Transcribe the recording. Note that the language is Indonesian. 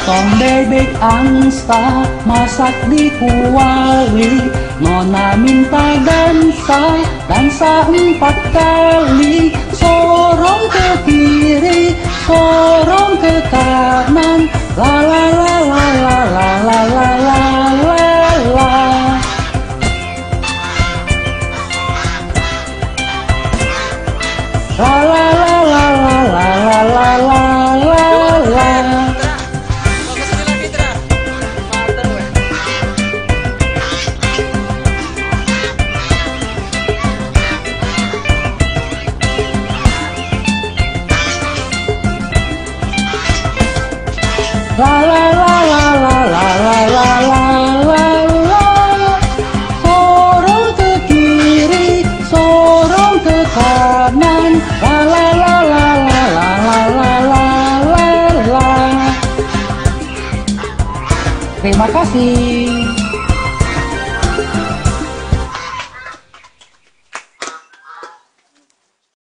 Potong bebek angsa, masak di kuali. Nona minta dansa, dansa 4 kali. Sorong ke kiri, sorong ke kanan. La la la la la la la la la la la. La la la la la la la la la la. La la la la la la la la la la. Sorong ke kiri, sorong ke kanan. La la la la la la la la la la. Terima kasih.